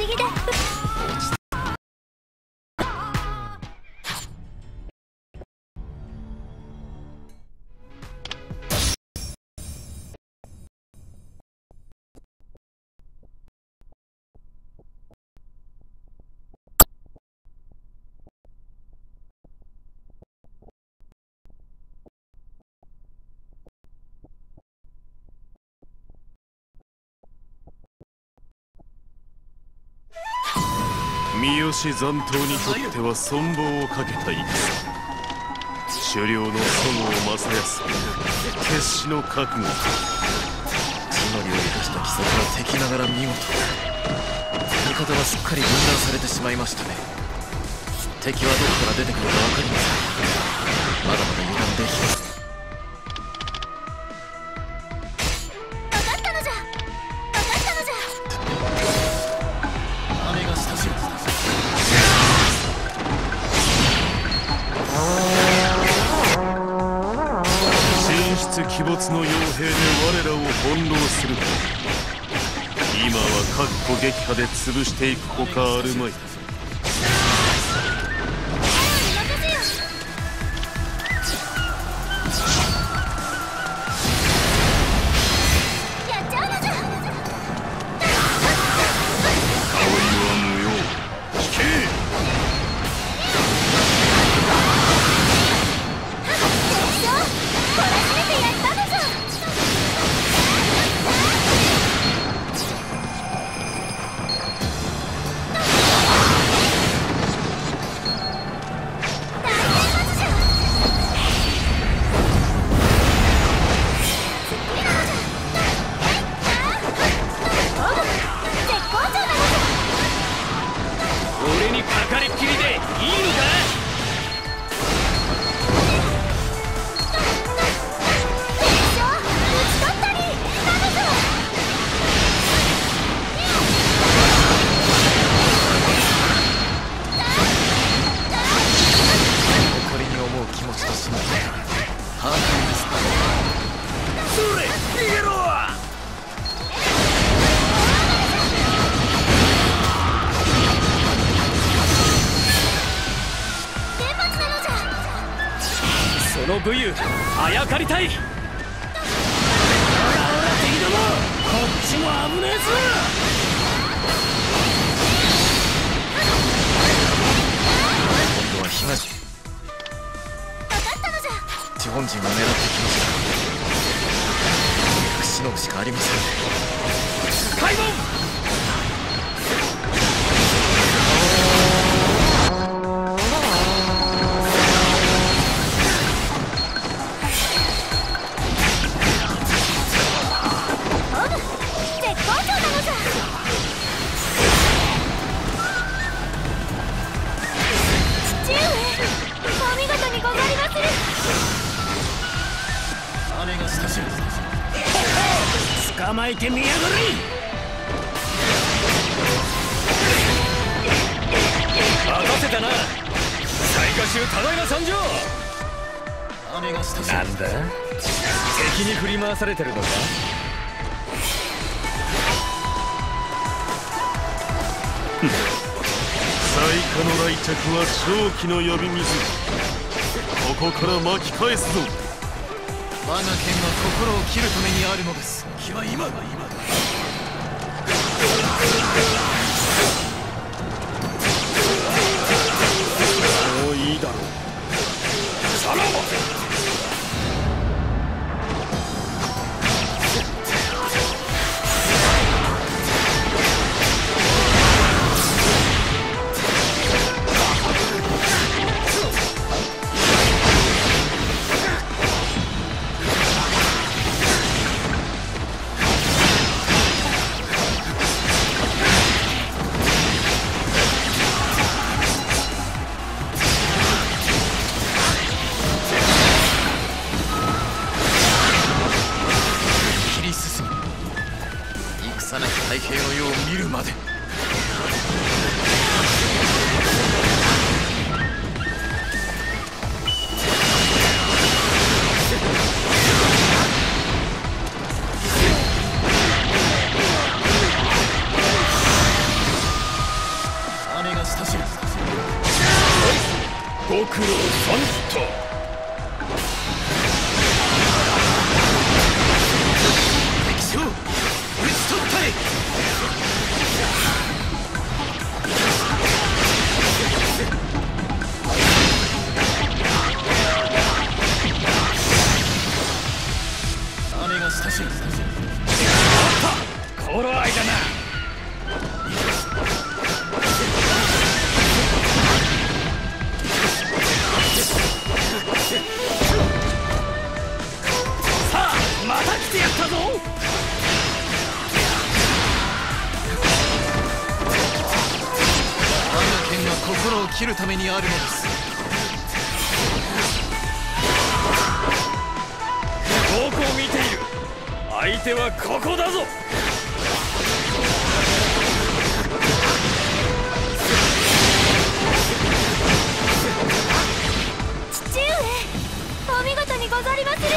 思議で。 三好残党にとっては存亡をかけた戦。首領のそごう正康、決死の覚悟。地の利を生かした奇策は敵ながら見事。味方はすっかり分断されてしまいましたね。敵はどこから出てくるか分かりません。まだまだ油断できます。鬼没の傭兵で我らを翻弄する。今は確固撃破で潰していくほかあるまい。その武勇あやかりたい。敵どもこっちも危ねえぞ。今度は東地本陣が狙ってきました。しのぐしかありません。開門。捕まえてみやがれ。待たせたな。最下衆多大な参上。なんだ、敵に振り回されてるのか。最下の来着は正気の呼び水。ここから巻き返すぞ。我が剣は心を切るためにあるのです。気は今だ今だ。もういいだろう。さらば。太平の世を見るまで。 姉が親しい。 頃合いだな。さあまた来てやったぞ。 我が剣は心を切るためにあるのです。 どこを見ている。相手はここだぞ。 父上、お見事にござりまする。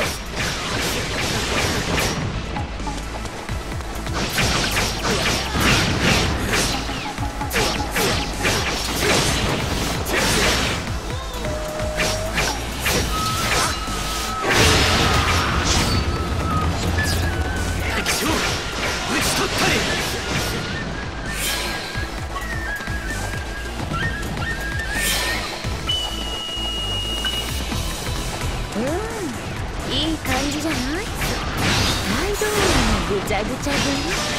敵将討ち取ったり。 いい感じじゃない？大道路のぐちゃぐちゃで。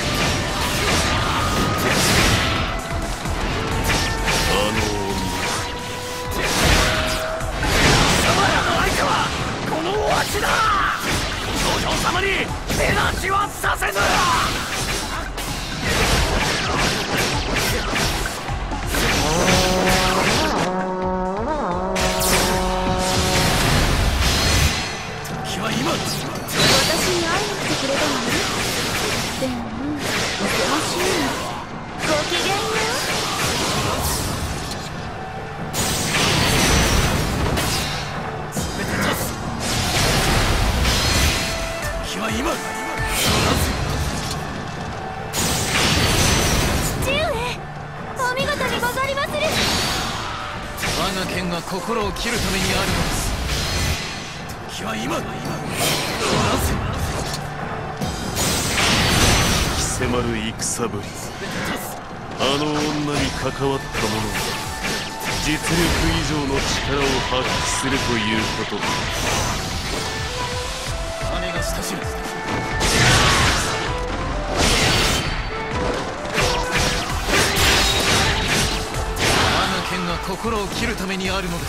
貴様らの相手はこのわしだ。少女様に手なしはさせぬ。 時は今。 私に会いに来てくれたのね。でもおとなしいの。ごきげんよ全て立つ。時は今。 父上、お見事にござりまする。 我が剣は心を切るためにあるのです。時は今。 貴迫る戦ぶり。あの女に関わった者が実力以上の力を発揮するということだ。 姉が親しい。我が剣は心を切るためにあるのです。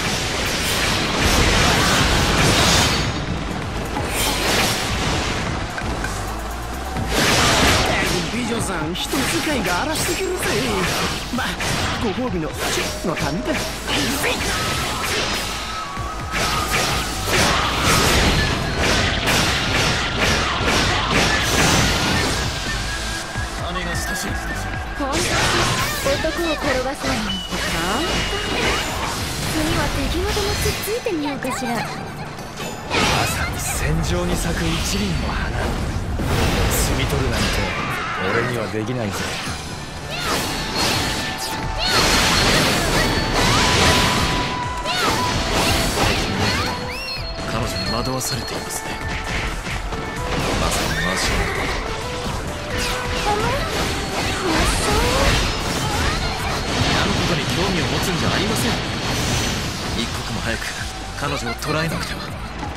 美女さん、人使いが荒すぎるぜ。まあご褒美のチップのためだ。 姉が親しい。 本当に男を転ばすのに簡単。次は敵元もつっついてみようかしら。 まさに戦場に咲く一輪の花。摘み取るなんて俺にはできないぜ。 彼女に惑わされていますね。まさに魔性のこと。あのことに興味を持つんじゃありません。一刻も早く彼女を捕らえなくては。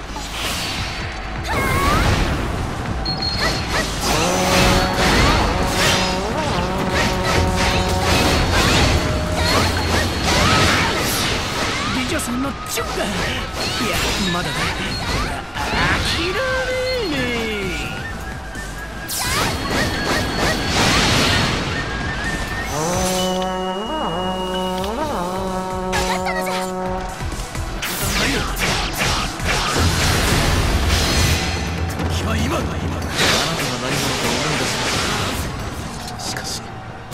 美女さんのチュッパ。いやまだだ。諦めねえ。 時は今。あなたが何者か思い出しました。しかし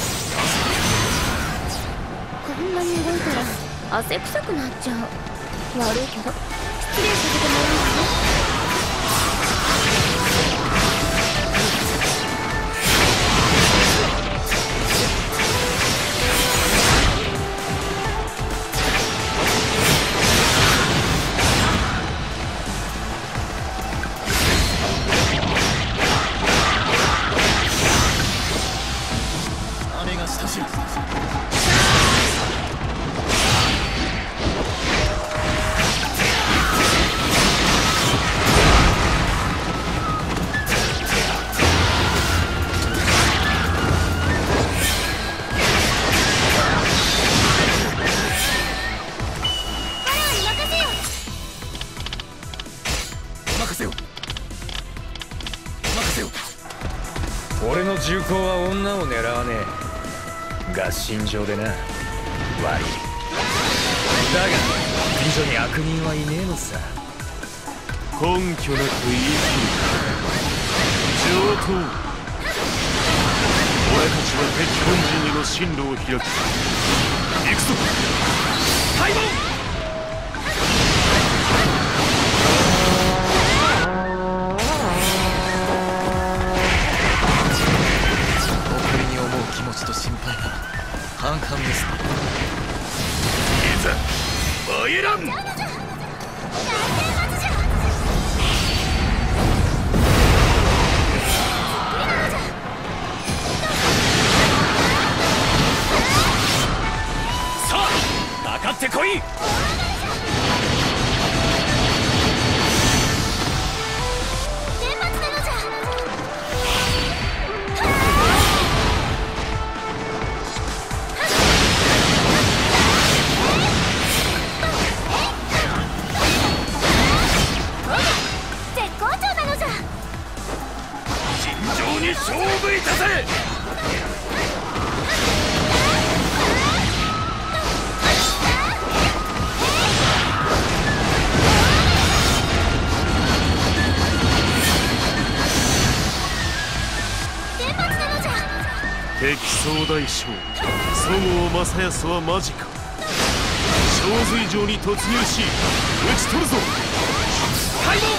こんなに動いたら汗臭くなっちゃう。悪いけど失礼させてもらうわね。 姉が親しい。 俺の銃口は女を狙わねえが心情でな。悪い。だが美女に悪人はいねえのさ。 根拠なく言い切る上等。俺たちは敵本陣への進路を開き、行くぞ。 開門。 誇りに思う気持ちと心配が半々ですね。 いざ参らん。かかってこい。 絶好調なのじゃ。 尋常に勝負いたせ。 敵総大将十郷正康はマジか。小髄城に突入し討ち取るぞ。 開門。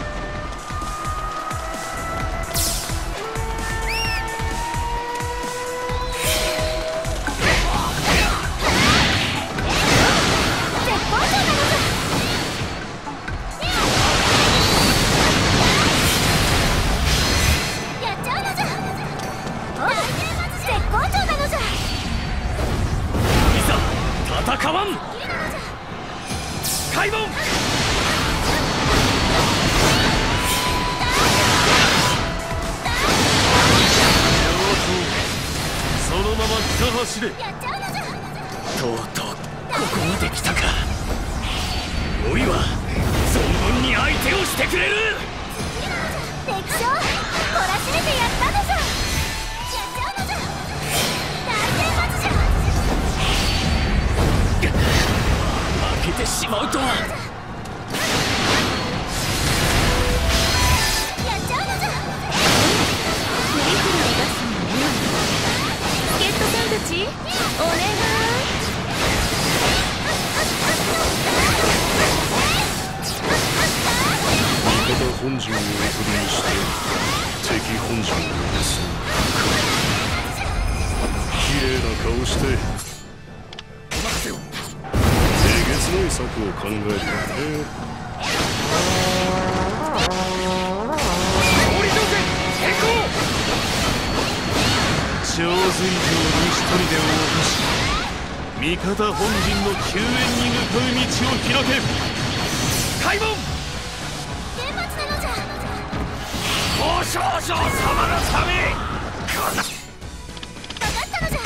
戦わん。開門。 そのまま北走れ。 とうとうここまで来たか。よいは存分に相手をしてくれる。 敵将懲らしめてやったのじゃ。やっちゃうのじゃ。大天罰じゃ。 負けてしまうとは。 やっちゃうのじゃ。メイクルを出すのね。助っ人さんたちお願い。 味方本陣をおとりにして敵本陣を襲う。綺麗な顔して任せよ。 えげつない策を考えるよね。 勝利条件変更。 小髄城に一人で落とし、味方本陣の救援に向かう道を開け。 開門。 天罰なのじゃ。 ご少々様のため。 分かったのじゃ。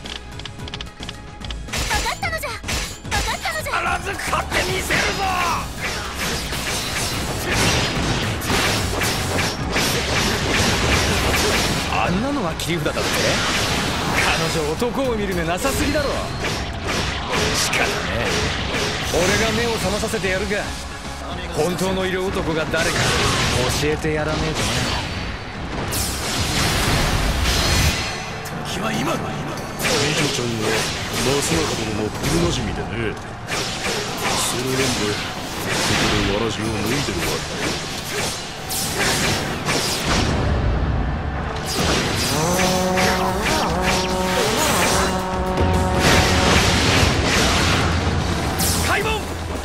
分かったのじゃ。分かったのじゃ。 必ず勝ってみせるぞ。 あんなのが切り札だって。彼女男を見る目なさすぎだろ。しかたねえ。俺が目を覚まさせてやるが、本当の色男が誰か教えてやらねえとね。 時は今。 美女ちゃんが増中殿の古なじみでね、数年でここでわらじを脱いでるわけ。 開門。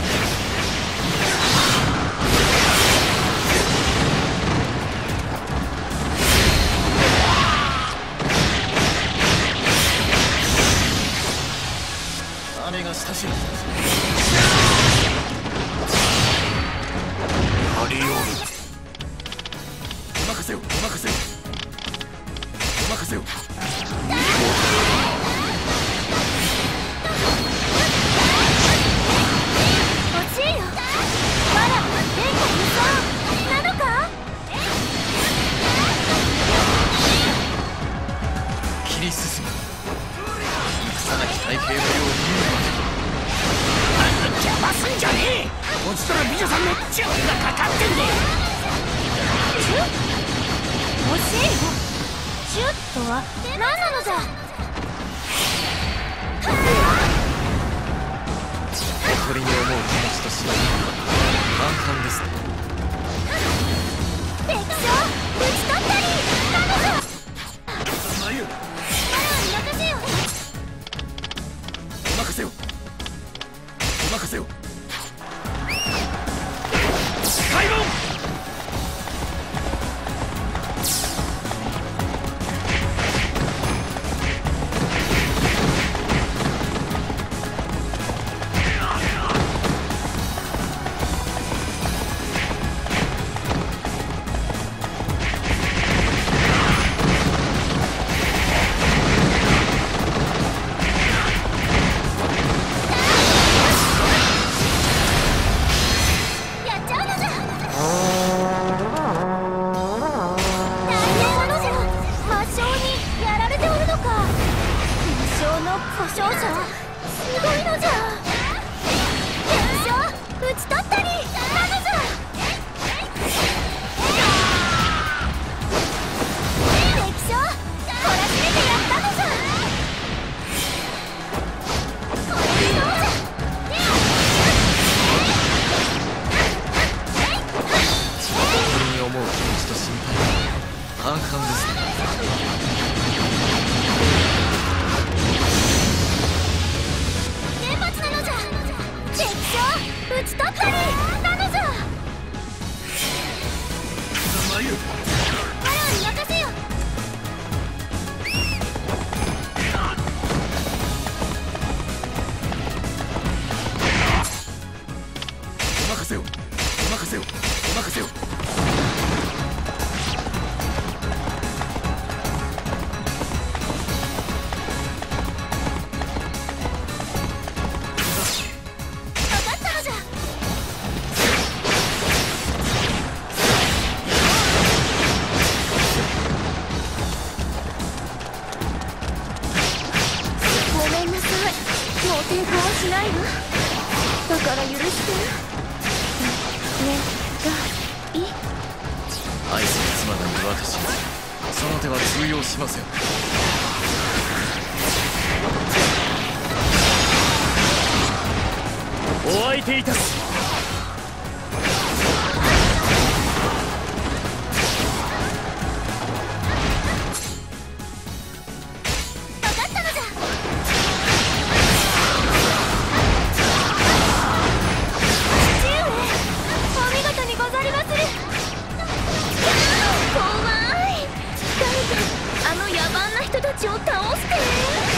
雨が親しい。 ハリオール。 お任せよ。お任せよ。お任せよ。 欲しいよ。わら天下無双なのか。 シュッとは何なのじゃ。 誇りに思う気持ちとしまい半々ですね。 敵将打ち取ったり彼女。 眉任せよ。 任せよ任せよ。開門。 故障者すごいのじゃ。敵将打ち取ったりなのじゃ。敵将懲らしめてやったのじゃ。これでどうじゃ。 誇りに思う気持ちと心配半々ですね。 打ち取ったりなのじゃ。 眉我に任せよ。 任せよ任せよ任せよ。 抵抗はしないわ。だから許して。 愛する妻がいる私にその手は通用しません。 お相手いたす。 人たちを倒して。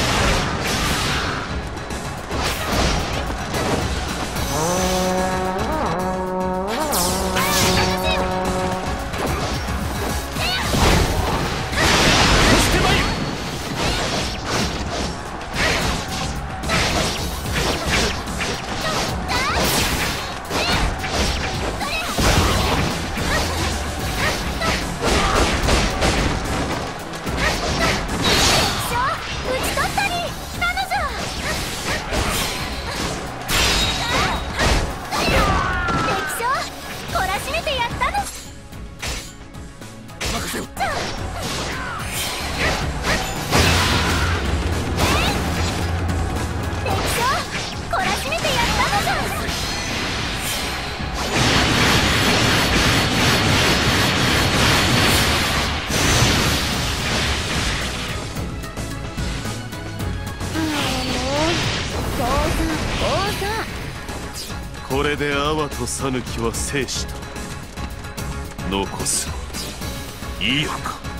これで阿波と讃岐は制した。残すはいいよか。